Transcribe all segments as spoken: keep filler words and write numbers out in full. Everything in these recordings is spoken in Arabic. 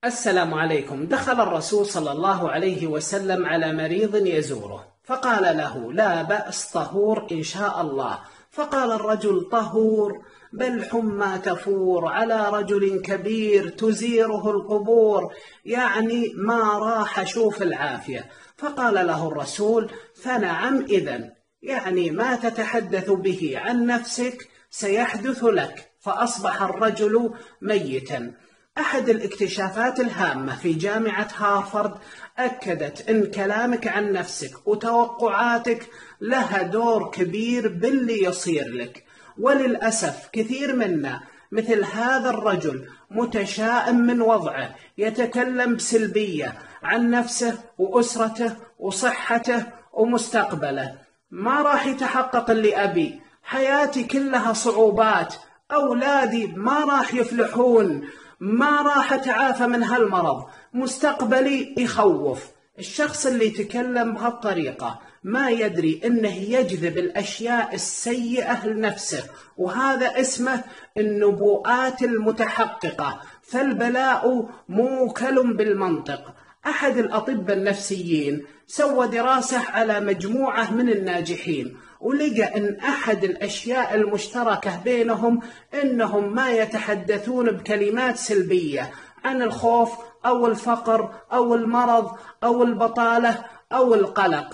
السلام عليكم. دخل الرسول صلى الله عليه وسلم على مريض يزوره، فقال له: لا بأس، طهور إن شاء الله. فقال الرجل: طهور؟ بل حمى تفور على رجل كبير تزيره القبور، يعني ما راح شوف العافية. فقال له الرسول: فنعم إذن، يعني ما تتحدث به عن نفسك سيحدث لك. فأصبح الرجل ميتا. أحد الاكتشافات الهامة في جامعة هارفارد أكدت أن كلامك عن نفسك وتوقعاتك لها دور كبير باللي يصير لك. وللأسف كثير منا مثل هذا الرجل متشائم من وضعه، يتكلم بسلبية عن نفسه وأسرته وصحته ومستقبله. ما راح يتحقق اللي أبي، حياتي كلها صعوبات، أولادي ما راح يفلحون، ما راح أتعافى من هالمرض، مستقبلي يخوف. الشخص اللي يتكلم بهالطريقة ما يدري أنه يجذب الأشياء السيئة لنفسه، وهذا اسمه النبوءات المتحققة، فالبلاء موكل بالمنطق. أحد الأطباء النفسيين سوى دراسة على مجموعة من الناجحين، ولقى أن أحد الأشياء المشتركة بينهم أنهم ما يتحدثون بكلمات سلبية عن الخوف أو الفقر أو المرض أو البطالة أو القلق.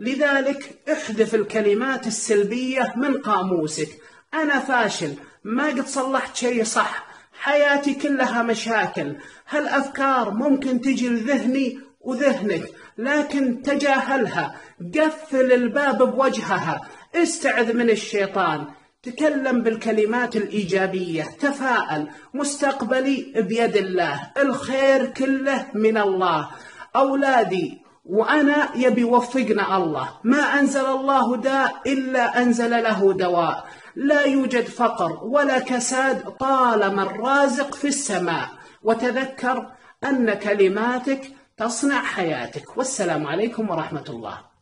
لذلك احذف الكلمات السلبية من قاموسك. أنا فاشل، ما قد صلحت شيء صح، حياتي كلها مشاكل. هالأفكار ممكن تجي لذهني وذهنك، لكن تجاهلها، قفل الباب بوجهها، استعذ من الشيطان، تكلم بالكلمات الإيجابية، تفاءل، مستقبلي بيد الله، الخير كله من الله. أولادي وأنا يبي وفقنا الله، ما أنزل الله داء إلا أنزل له دواء، لا يوجد فقر ولا كساد طالما الرازق في السماء. وتذكر أن كلماتك تصنع حياتك. والسلام عليكم ورحمة الله.